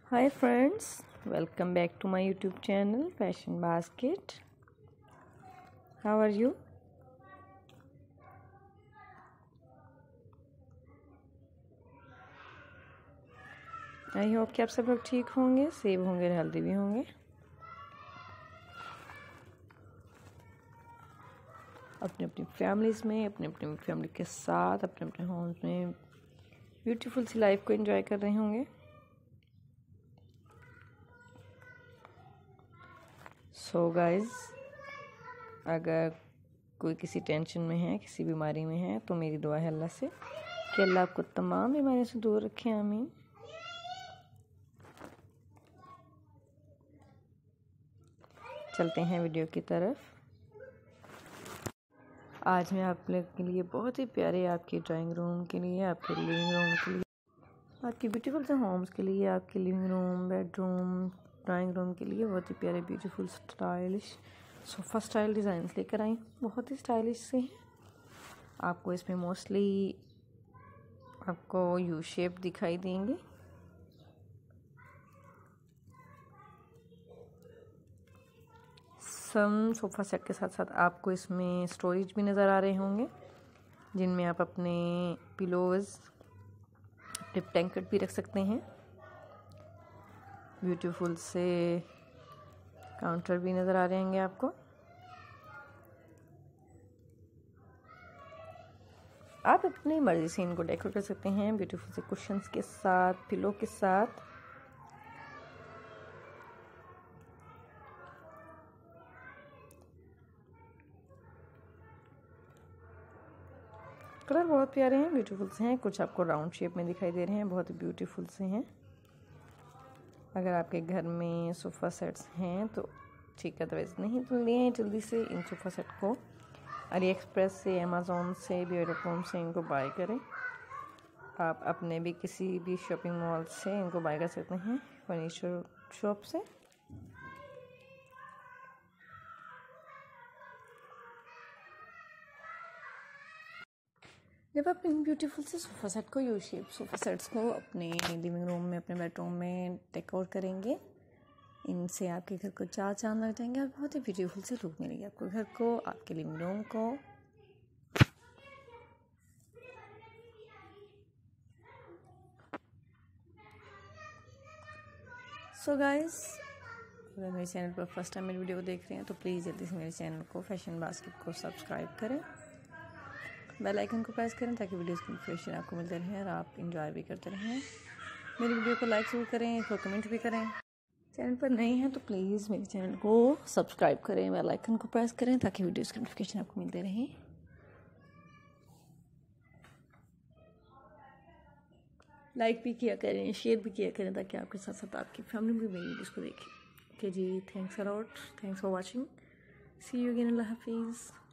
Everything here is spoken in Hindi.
Hi friends, welcome back to my YouTube channel Fashion Basket. How are you? I hope कि आप सब लोग ठीक होंगे, सेफ होंगे, हेल्दी भी होंगे। अपने अपनी फैमिलीज़ में, अपने अपने फैमिली के साथ, अपने अपने होम्स में ब्यूटीफुल सी लाइफ को एंजॉय कर रहे होंगे। सो गाइज, अगर कोई किसी टेंशन में है, किसी बीमारी में है, तो मेरी दुआ है अल्लाह से कि अल्लाह आपको तमाम बीमारियों से दूर रखे, आमीन। चलते हैं वीडियो की तरफ। आज मैं आप लोग के लिए बहुत ही प्यारे आपके ड्राइंग रूम के लिए, आपके लिविंग रूम के लिए, आपके ब्यूटीफुल से होम्स के लिए, आपके living room, bedroom, drawing room के लिए बहुत ही प्यारे beautiful stylish sofa style designs लेकर आई। बहुत ही स्टाइलिश से हैं। आपको इसमें मोस्टली आपको यू शेप दिखाई देंगे। सम सोफ़ा सेट के साथ साथ आपको इसमें स्टोरेज भी नज़र आ रहे होंगे, जिनमें आप अपने पिलोज़, टिप टैंकेट भी रख सकते हैं। ब्यूटीफुल से काउंटर भी नज़र आ रहे होंगे आपको। आप अपनी मर्ज़ी से इनको डेकोरेट कर सकते हैं, ब्यूटीफुल से कुशन्स के साथ, पिलो के साथ। कलर बहुत प्यारे हैं, ब्यूटीफुल से हैं। कुछ आपको राउंड शेप में दिखाई दे रहे हैं, बहुत ब्यूटीफुल से हैं। अगर आपके घर में सोफ़ा सेट्स हैं तो ठीक है, अदरवाइज़ नहीं तो लें जल्दी से इन सोफ़ा सेट को। अली एक्सप्रेस से, अमेज़ॉन से, बियरकॉम से इनको बाय करें। आप अपने भी किसी भी शॉपिंग मॉल से इनको बाय कर सकते हैं, फर्नीचर शॉप से। जब आप इन ब्यूटीफुल से सोफ़ा सेट को, यू शेप सोफ़ा सेट्स को अपने लिविंग रूम में, अपने बेडरूम में डेकोर करेंगे, इनसे आपके घर को चार चांद लग जाएंगे और बहुत ही ब्यूटीफुल से लुक मिलेगी आपको घर को, आपके लिविंग रूम को। सो गाइस, अगर मेरे चैनल पर फर्स्ट टाइम मेरी वीडियो को देख रहे हैं तो प्लीज़ जल्दी से मेरे चैनल को फैशन बास्केट को सब्सक्राइब करें, बेल आइकन को प्रेस करें ताकि वीडियोस की नोटिफिकेशन आपको मिलते रहें और आप इंजॉय भी करते रहें। मेरी वीडियो को लाइक ज़रूर करें, इसको कमेंट भी करें। चैनल पर नए हैं तो प्लीज़ मेरे चैनल को सब्सक्राइब करें, बेल आइकन को प्रेस करें ताकि वीडियोस की नोटिफिकेशन आपको मिलते रहें। लाइक भी किया करें, शेयर भी किया करें ताकि आपके साथ साथ आपकी फैमिली भी मेरी वीडियोस को देखें। ओके जी, thanks a lot, thanks for watching, see you again, अल्लाह हाफिज़।